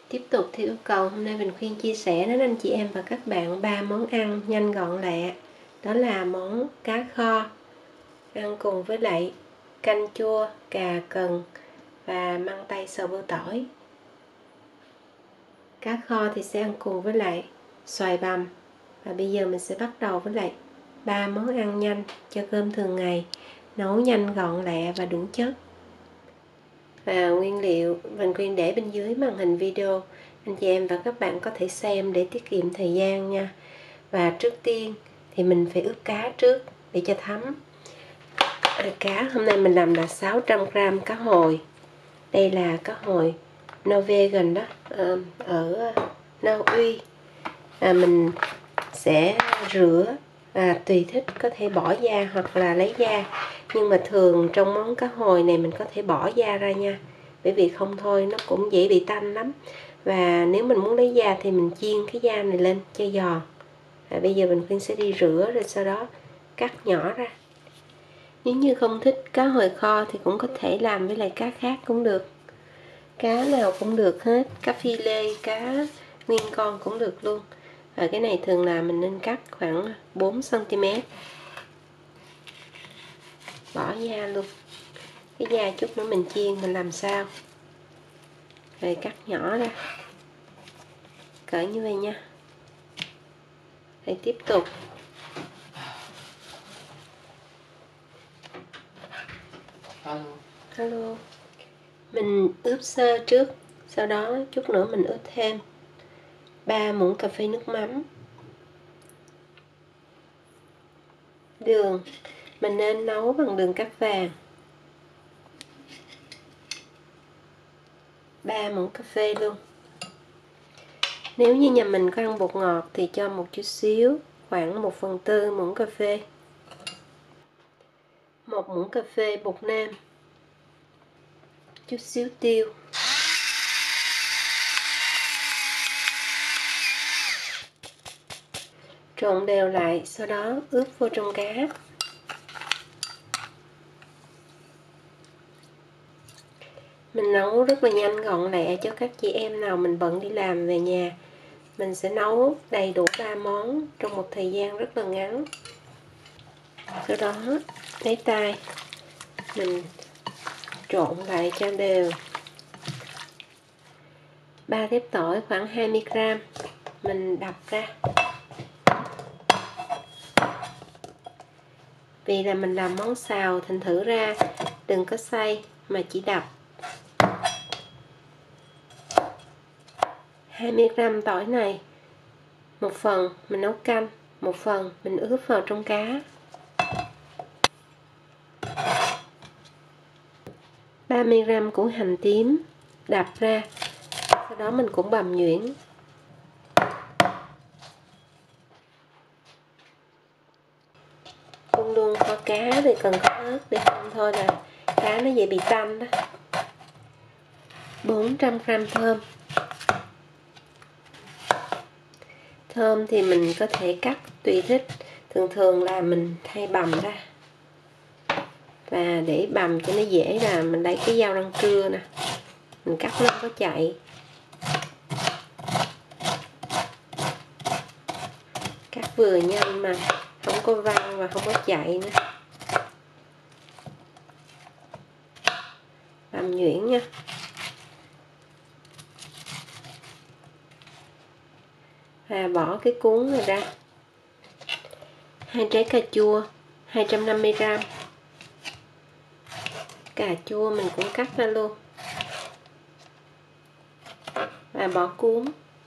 Tiếp tục theo yêu cầu, hôm nay Bình Khuyên chia sẻ đến anh chị em và các bạn 3 món ăn nhanh gọn lẹ. Đó là món cá kho, ăn cùng với lại canh chua, cà cần và măng tây xào bơ tỏi. Cá kho thì sẽ ăn cùng với lại xoài bằm. Và bây giờ mình sẽ bắt đầu với lại 3 món ăn nhanh cho cơm thường ngày, nấu nhanh gọn lẹ và đủ chất. Và nguyên liệu Bình Khuyên để bên dưới màn hình video, anh chị em và các bạn có thể xem để tiết kiệm thời gian nha. Và trước tiên thì mình phải ướp cá trước để cho thấm. Cá hôm nay mình làm là 600g cá hồi. Đây là cá hồi Norwegian đó, ở Na Uy. Mình sẽ rửa và tùy thích có thể bỏ da hoặc là lấy da, nhưng mà thường trong món cá hồi này mình có thể bỏ da ra nha, bởi vì không thôi nó cũng dễ bị tanh lắm. Và nếu mình muốn lấy da thì mình chiên cái da này lên cho giòn. Bây giờ mình Khuyên sẽ đi rửa rồi sau đó cắt nhỏ ra. Nếu như không thích cá hồi kho thì cũng có thể làm với lại cá khác cũng được, cá nào cũng được hết, cá phi lê, cá nguyên con cũng được luôn. Và cái này thường là mình nên cắt khoảng 4 cm, bỏ da luôn, cái da chút nữa mình chiên mình làm sao. Rồi cắt nhỏ ra cỡ như vậy nha. Rồi tiếp tục Hello. Mình ướp sơ trước, sau đó chút nữa mình ướp thêm 3 muỗng cà phê nước mắm. Đường, mình nên nấu bằng đường cát vàng, 3 muỗng cà phê luôn. Nếu như nhà mình có ăn bột ngọt thì cho một chút xíu, khoảng 1/4 muỗng cà phê. 1 muỗng cà phê bột nêm, chút xíu tiêu, trộn đều lại, sau đó ướp vô trong cá. Mình nấu rất là nhanh gọn lẹ cho các chị em nào mình bận đi làm về nhà. Mình sẽ nấu đầy đủ 3 món trong một thời gian rất là ngắn. Sau đó lấy tay mình trộn lại cho đều. 3 thép tỏi khoảng 20g mình đập ra. Vì là mình làm món xào thành thử ra đừng có xay mà chỉ đập. 20g tỏi này, một phần mình nấu canh, một phần mình ướp vào trong cá. 30g củ hành tím đập ra, sau đó mình cũng bằm nhuyễn. Luôn luôn kho cá thì cần có ớt, để không thôi là cá nó dễ bị tanh đó. 400g thơm. Thơm thì mình có thể cắt tùy thích, thường là mình thay bằm ra. Và để bằm cho nó dễ là mình lấy cái dao răng cưa nè, mình cắt nó không có chạy. Cắt vừa nhanh mà không có văng và không có chạy nữa. Bằm nhuyễn nha. Và bỏ cái cuống này ra. 2 trái cà chua 250g. Cà chua mình cũng cắt ra luôn. Và bỏ cuống.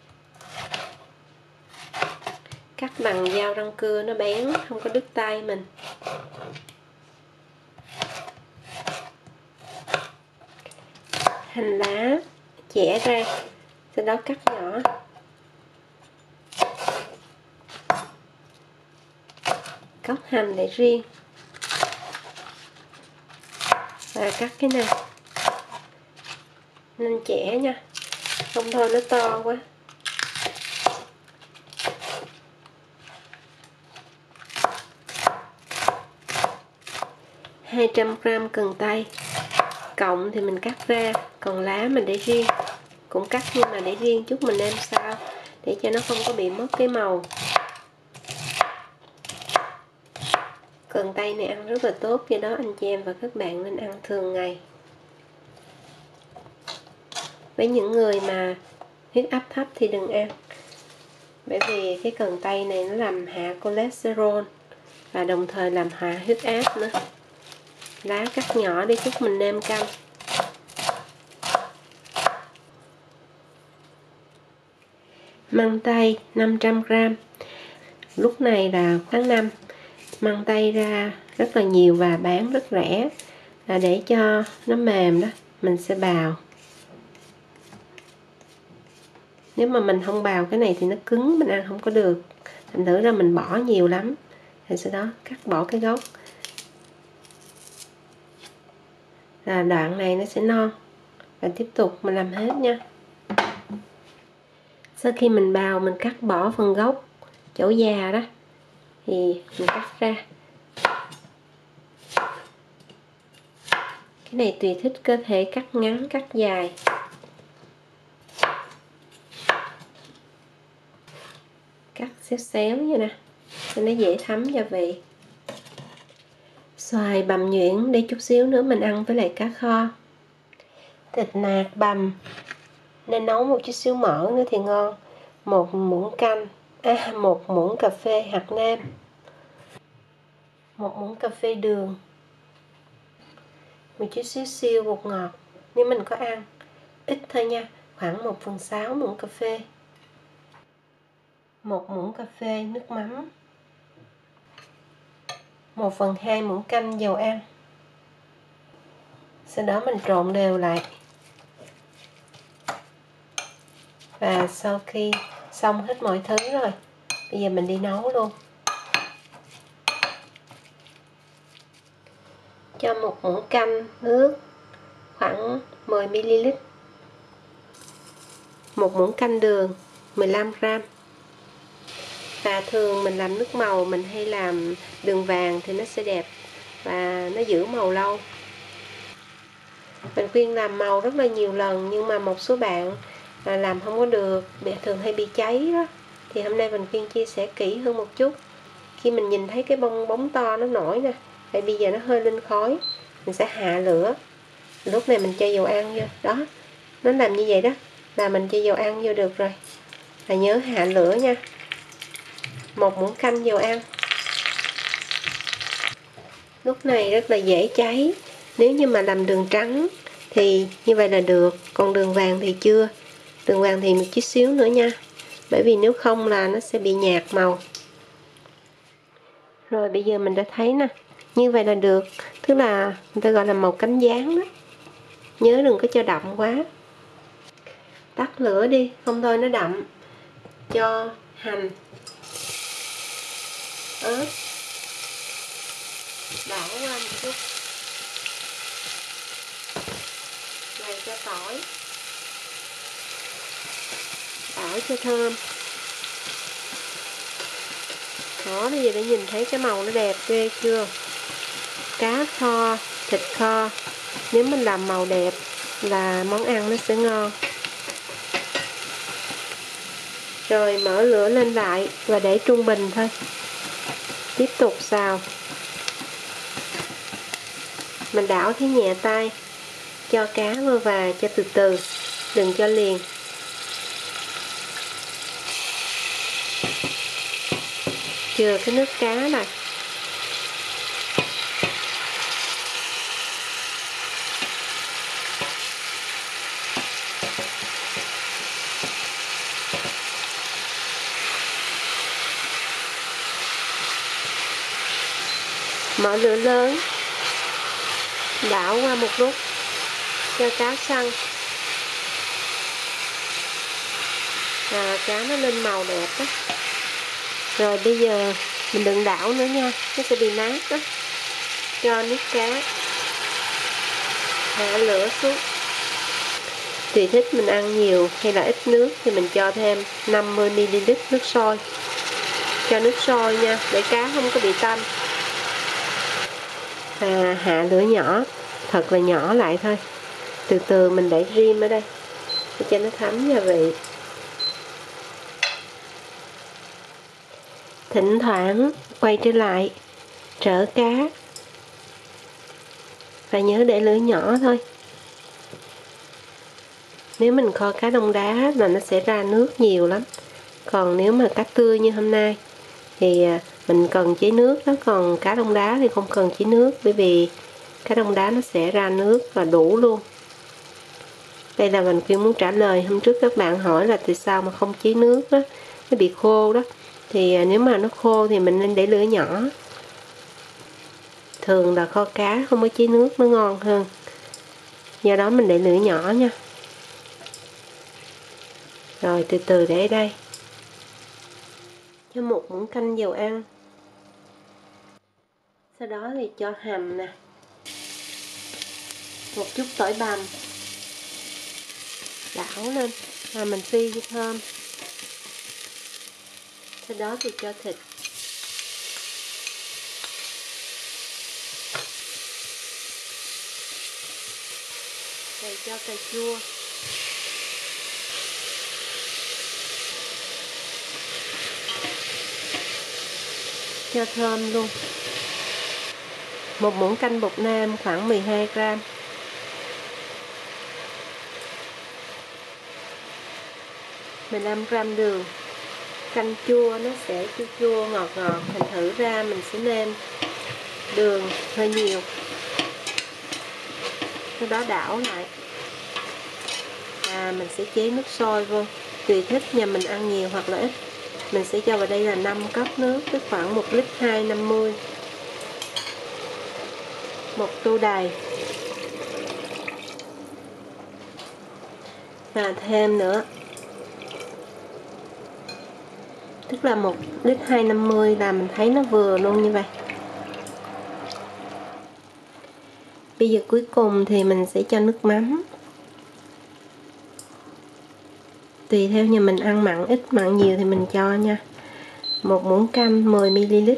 Cắt bằng dao răng cưa nó bén, không có đứt tay mình. Hành lá chẻ ra, sau đó cắt nhỏ. Cóc hành để riêng. Và cắt cái này nên chẻ nha, không thôi nó to quá. 200g cần tây, cọng thì mình cắt ra, còn lá mình để riêng. cũng cắt nhưng mà để riêng chút mình nêm sau để cho nó không có bị mất cái màu. Cần tây này ăn rất là tốt, do đó anh chị em và các bạn nên ăn thường ngày. Với những người mà huyết áp thấp thì đừng ăn, bởi vì cái cần tây này nó làm hạ cholesterol và đồng thời làm hạ huyết áp nữa. Lá cắt nhỏ đi chút mình nêm canh. Măng tây 500g. Lúc này là tháng 5, măng tây ra rất là nhiều và bán rất rẻ, là để cho nó mềm đó mình sẽ bào. Nếu mà mình không bào cái này thì nó cứng, mình ăn không có được, thành thử ra mình bỏ nhiều lắm. Rồi sau đó cắt bỏ cái gốc, là đoạn này nó sẽ non. Và tiếp tục mình làm hết nha. Sau khi mình bào, mình cắt bỏ phần gốc chỗ già đó thì mình cắt ra. Cái này tùy thích, có thể cắt ngắn cắt dài. Cắt xéo xéo như nè cho nó dễ thấm gia vị. Xoài bằm nhuyễn để chút xíu nữa mình ăn với lại cá kho. Thịt nạc bằm nên nấu một chút xíu mỡ nữa thì ngon. 1 muỗng canh, 1 muỗng cà phê hạt nêm, 1 muỗng cà phê đường, một chút xíu siêu bột ngọt nếu mình có ăn, ít thôi nha, khoảng 1/6 muỗng cà phê, 1 muỗng cà phê nước mắm, 1/2 muỗng canh dầu ăn. Sau đó mình trộn đều lại. Và sau khi xong hết mọi thứ rồi, bây giờ mình đi nấu luôn. Cho 1 muỗng canh nước khoảng 10ml, 1 muỗng canh đường 15g. Và thường mình làm nước màu mình hay làm đường vàng thì nó sẽ đẹp và nó giữ màu lâu. Mình khuyên làm màu rất là nhiều lần, nhưng mà một số bạn làm không có được, thường hay bị cháy đó. Thì hôm nay mình khuyên chia sẻ kỹ hơn một chút. Khi mình nhìn thấy cái bong bóng to nó nổi nè, vậy bây giờ nó hơi lên khói, mình sẽ hạ lửa. Lúc này mình cho dầu ăn vô, đó, nó làm như vậy đó, là mình cho dầu ăn vô được rồi. Và nhớ hạ lửa nha. 1 muỗng canh dầu ăn. Lúc này rất là dễ cháy. Nếu như mà làm đường trắng thì như vậy là được, còn đường vàng thì chưa. Đường vàng thì một chút xíu nữa nha, bởi vì nếu không là nó sẽ bị nhạt màu. Rồi bây giờ mình đã thấy nè, như vậy là được, tức là người ta gọi là màu cánh gián đó. Nhớ đừng có cho đậm quá. Tắt lửa đi, không thôi nó đậm. Cho hành, ớt, đảo qua một chút, này cho tỏi, đảo cho thơm. Đó, bây giờ đã nhìn thấy cái màu nó đẹp ghê chưa? Cá kho, thịt kho, nếu mình làm màu đẹp là món ăn nó sẽ ngon. Rồi mở lửa lên lại và để trung bình thôi. Tiếp tục xào. Mình đảo thấy nhẹ tay. Cho cá vô và cho từ từ, đừng cho liền. Chừa cái nước cá này. Mở lửa lớn, đảo qua một lúc, cho cá săn. Cá nó lên màu đẹp đó. Rồi bây giờ mình đừng đảo nữa nha, nó sẽ bị nát đó. Cho nước cá, hạ lửa xuống. Tùy thích mình ăn nhiều hay là ít nước thì mình cho thêm 50ml nước sôi. Cho nước sôi nha, để cá không có bị tanh. Và hạ lửa nhỏ, thật là nhỏ lại thôi. Từ từ mình để rim ở đây. để cho nó thấm gia vị. Thỉnh thoảng quay trở lại trở cá, và nhớ để lửa nhỏ thôi. Nếu mình kho cá đông đá là nó sẽ ra nước nhiều lắm, còn nếu mà cá tươi như hôm nay thì mình cần chế nước đó, còn cá đông đá thì không cần chế nước, bởi vì cá đông đá nó sẽ ra nước và đủ luôn. Đây là mình muốn trả lời hôm trước các bạn hỏi là tại sao mà không chế nước đó, nó bị khô đó. Thì nếu mà nó khô thì mình nên để lửa nhỏ. Thường là kho cá không có chế nước nó ngon hơn, do đó mình để lửa nhỏ nha. Rồi từ từ để đây. Cho một muỗng canh dầu ăn. Sau đó thì cho hành nè, một chút tỏi bằm, đảo lên và mình phi cho thơm. Sau đó thì cho thịt. Rồi cho cà chua. Cho thơm luôn. Một muỗng canh bột nêm khoảng 12 gram. 15 gram đường. Canh chua nó sẽ chua chua ngọt ngọt, thành thử ra mình sẽ nêm đường hơi nhiều. Sau đó đảo lại. Mình sẽ chế nước sôi vô, tùy thích nhà mình ăn nhiều hoặc là ít. Mình sẽ cho vào đây là 5 cốc nước, tức khoảng 1 lít 250. Một tô đầy. Và thêm nữa, tức là 1 lít 250 là mình thấy nó vừa luôn như vậy. Bây giờ cuối cùng thì mình sẽ cho nước mắm. Tùy theo nhà mình ăn mặn ít mặn nhiều thì mình cho nha. Một muỗng canh 10 ml.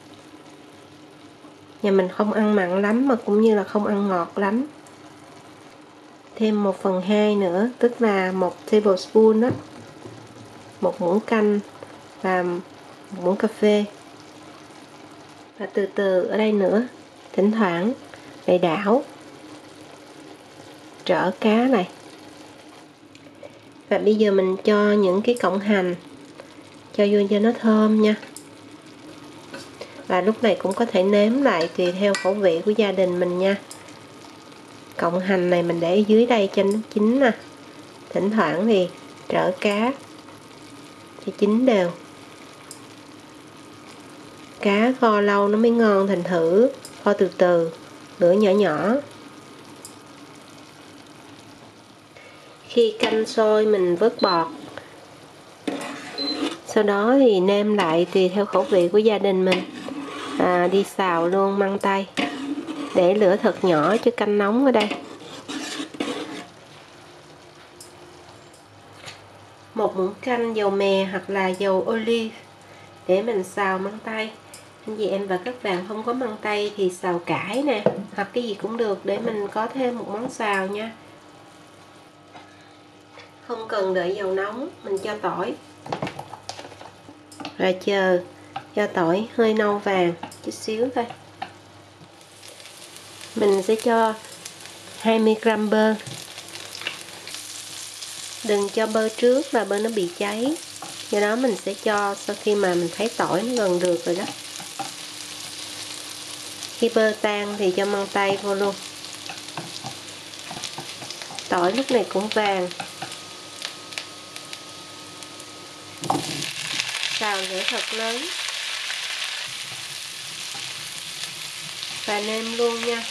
Nhà mình không ăn mặn lắm mà cũng như là không ăn ngọt lắm. Thêm 1/2 nữa, tức là 1 tablespoon đó. Một muỗng canh và 1 muỗng cà phê. Và từ từ ở đây nữa, thỉnh thoảng lại đảo trở cá này. Và bây giờ mình cho những cái cọng hành cho vô cho nó thơm nha. Và lúc này cũng có thể nếm lại tùy theo khẩu vị của gia đình mình nha. Cọng hành này mình để dưới đây cho nó chín nè. Thỉnh thoảng thì trở cá cho chín đều. Cá kho lâu nó mới ngon, thành thử kho từ từ, lửa nhỏ nhỏ. Khi canh sôi mình vớt bọt. Sau đó thì nêm lại tùy theo khẩu vị của gia đình mình. Đi xào luôn măng tây. Để lửa thật nhỏ chứ canh nóng ở đây. Một muỗng canh dầu mè hoặc là dầu olive để mình xào măng tây. Anh chị em và các bạn không có măng tây thì xào cải nè, hoặc cái gì cũng được để mình có thêm một món xào nha. Không cần đợi dầu nóng, mình cho tỏi. Rồi chờ cho tỏi hơi nâu vàng chút xíu thôi. Mình sẽ cho 20 gram bơ. Đừng cho bơ trước là bơ nó bị cháy. Do đó mình sẽ cho sau khi mà mình thấy tỏi nó gần được rồi đó. Khi bơ tan thì cho măng tây vô luôn. Tỏi lúc này cũng vàng. Xào lửa thật lớn. Và nêm luôn nha.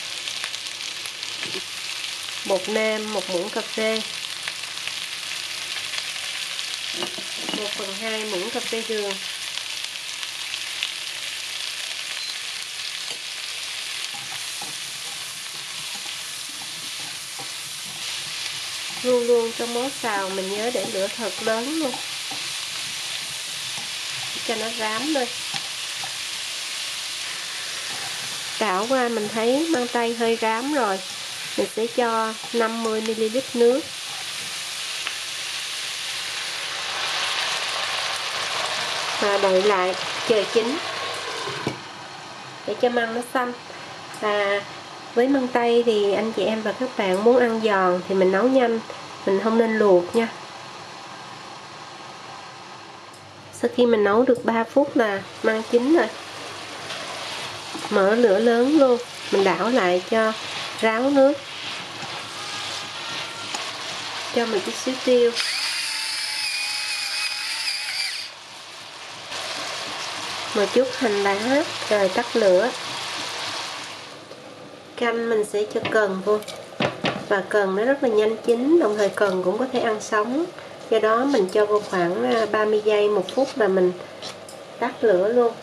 Bột nêm 1 muỗng cà phê. 1/2 muỗng cà phê đường. Luôn luôn trong món xào mình nhớ để lửa thật lớn luôn, cho nó rám lên. Đảo qua mình thấy măng tây hơi rám rồi, mình sẽ cho 50 ml nước. và đợi lại chờ chín để cho măng nó xanh. Và với măng tây thì anh chị em và các bạn muốn ăn giòn thì mình nấu nhanh, mình không nên luộc nha. Sau khi mình nấu được 3 phút là măng chín rồi, mở lửa lớn luôn, mình đảo lại cho ráo nước, cho một chút xíu tiêu, một chút hành lá, rồi tắt lửa. Canh mình sẽ cho cần vô, và cần nó rất là nhanh chín, đồng thời cần cũng có thể ăn sống, do đó mình cho vô khoảng 30 giây 1 phút là mình tắt lửa luôn.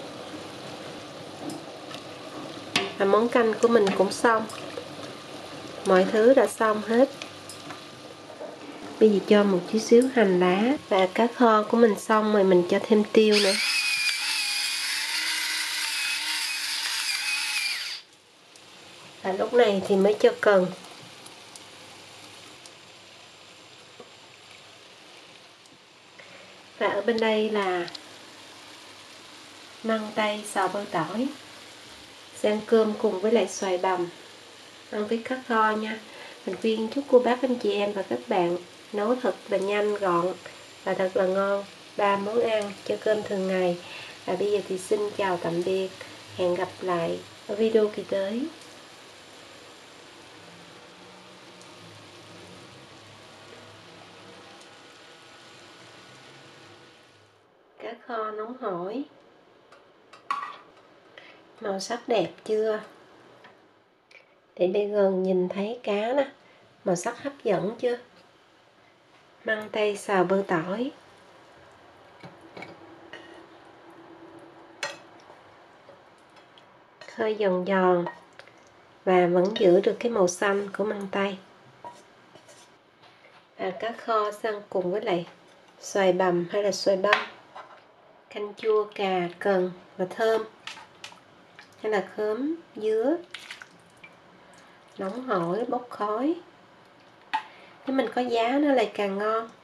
Và món canh của mình cũng xong, mọi thứ đã xong hết. Bây giờ cho một chút xíu hành lá, và cá kho của mình xong rồi, mình cho thêm tiêu nữa. Và lúc này thì mới cho cần. Và ở bên đây là măng tây xào bơ tỏi, sẽ ăn cơm cùng với lại xoài bằm, ăn với cá kho nha. Mình khuyên chúc cô bác anh chị em và các bạn nấu thật là nhanh gọn và thật là ngon, 3 món ăn cho cơm thường ngày. Và bây giờ thì xin chào tạm biệt, hẹn gặp lại ở video kỳ tới. Cá kho nóng hổi, màu sắc đẹp chưa? Để đây gần nhìn thấy cá nè, màu sắc hấp dẫn chưa? Măng tây xào bơ tỏi, hơi giòn giòn và vẫn giữ được cái màu xanh của măng tây. Và cá kho ăn cùng với lại xoài bằm hay là xoài băm, canh chua cà, cần và thơm, hay là khóm dứa, nóng hổi bốc khói. Nếu mình có giá nó lại càng ngon.